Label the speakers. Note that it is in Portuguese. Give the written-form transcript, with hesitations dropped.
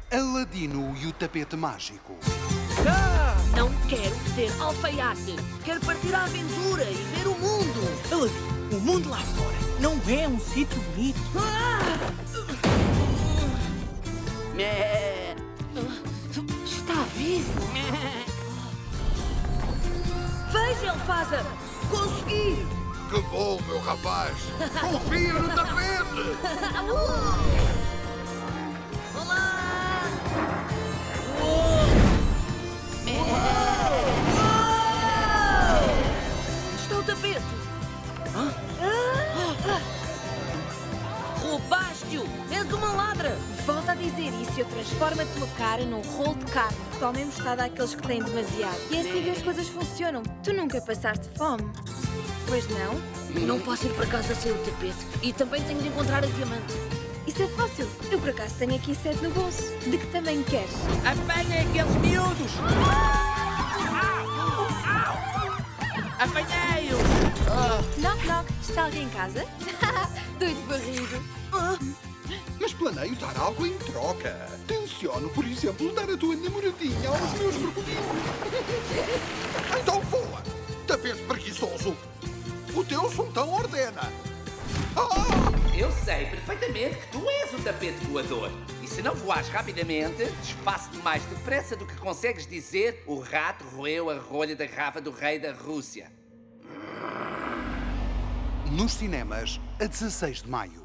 Speaker 1: Aladino e o tapete mágico.
Speaker 2: Não quero ser alfaiate. Quero partir à aventura e ver o mundo.
Speaker 3: Aladino, o mundo lá fora não é um sítio bonito.
Speaker 2: Está vivo. Veja, Elfasa. Consegui.
Speaker 4: Que bom, meu rapaz! Confia no tapete!
Speaker 2: Olá. Está o tapete. Roubaste-o. És uma ladra.
Speaker 5: Volta a dizer isso e eu transformo a tua cara num rolo de carne. Toma emprestada àqueles que têm demasiado. E é assim que as coisas funcionam. Tu nunca passaste fome. Pois não?
Speaker 2: Não posso ir para casa sem o tapete. E também tenho de encontrar a diamante.
Speaker 5: Isso é fácil. Eu por acaso tenho aqui 7 no bolso. De que tamanho queres?
Speaker 3: Apanha aqueles miúdos! Apanhei-o!
Speaker 5: Knock, knock. Está alguém em casa? Doido barrido.
Speaker 4: Mas planeio dar algo em troca. Tenciono, por exemplo, dar a tua namoradinha aos meus crocodilos. Então voa! Tapete preguiçoso! O teu sultão ordena!
Speaker 6: Eu sei perfeitamente que tu és o tapete voador. E se não voares rapidamente, despaço-te mais depressa do que consegues dizer o rato roeu a rolha da garrafa do rei da Rússia.
Speaker 1: Nos cinemas, a 16 de maio.